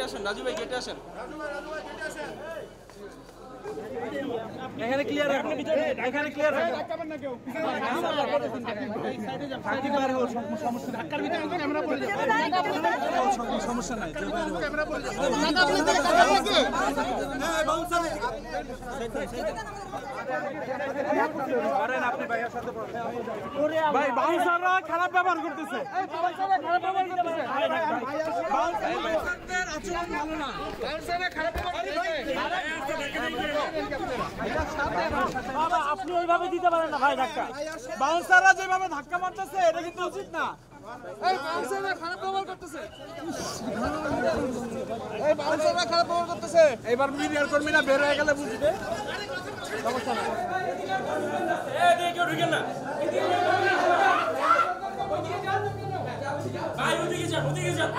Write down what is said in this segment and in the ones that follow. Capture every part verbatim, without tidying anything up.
আসেন, রাজু ভাই গেটে আসেন। এখানে ক্লিয়ার রাখুন, এখানে ক্লিয়ার রাখুন। ধাক্কাবেন না কেউ, সমস্যা ধাক্কার ভিতরে ক্যামেরা পড়ে যাবে, সমস্যা নাই, ক্যামেরা পড়ে যাবে। আপনি ভাইয়ের সাথে ভাই বাউন্সাররা খারাপ ব্যবহার করতেছে, খারাপ ব্যবহার করতেছে, বাউন্সারদের আচরণ ভালো না, বাউন্সাররা খারাপ ব্যবহার করতেছে। বাবা আপনি ওইভাবে দিতে পারেন না ভাই ধাক্কা, বাউন্সাররা যেভাবে ধাক্কা মারতেছে এটা কিন্তু উচিত না। এই বাউন্সাররা খারাপ ব্যবহার করতেছে, এই বাউন্সাররা খারাপ ব্যবহার করতেছে। এবার মিডিয়ার কর্মীরা বের হয়ে গেলে বুঝবে, সমস্যা নাই। এই দিকে কেউ ঢুকেন না ভাই, ওদিকে যান, ওদিকে যান।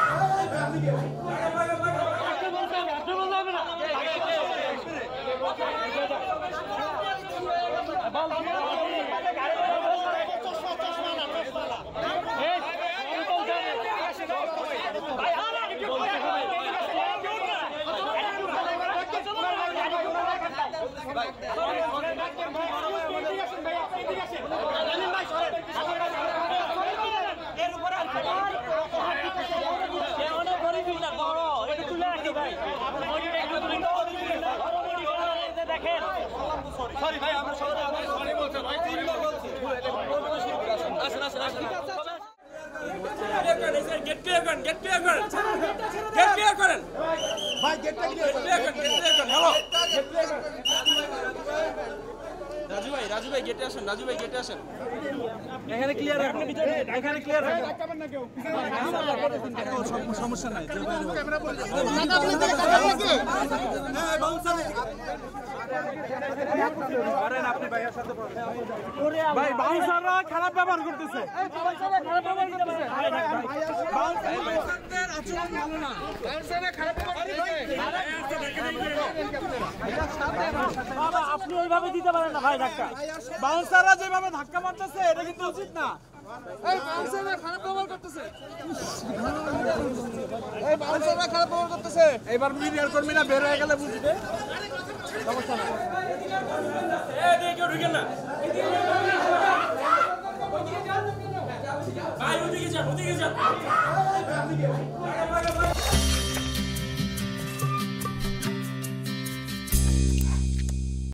সরি ভাই, আমরা সবাই সরি বলছি ভাই, সরি বলছি। আসেন আসেন আসেন, গেট ক্লিয়ার করেন, গেট ক্লিয়ার করেন, গেট ক্লিয়ার করেন ভাই গেটটা ক্লিয়ার করেন, গেট ক্লিয়ার করেন। হ্যালো রাজু ভাই, রাজু ভাই গেটে আসেন, রাজু ভাই গেটে আসেন। এখানে ক্লিয়ার রাখুন, এখানে ক্লিয়ার রাখুন। ধাক্কাবেন না কেউ, সমস্যা নাই, ক্যামেরা পড়ে যাবে। আপনি ভাইয়ের সাথে ভাই বাউন্সাররা খারাপ ব্যবহার করতেছে, খারাপ ব্যবহার করতেছে, বাউন্সারদের আচরণ ভালো না, বাউন্সাররা খারাপ ব্যবহার করতেছে। বাবা আপনি ওইভাবে দিতে পারেন না ভাই ধাক্কা, বাউন্সাররা যেভাবে ধাক্কা মারতেছে এটা কিন্তু উচিত না। এই বাউন্সাররা খারাপ ব্যবহার করতেছে, এই বাউন্সাররা খারাপ ব্যবহার করতেছে। এবার মিডিয়ার কর্মীরা বের হয়ে গেলে বুঝবে, সমস্যা নাই। এই দিকে কেউ ঢুকেন না ভাই, ওদিকে যান, ওদিকে যান।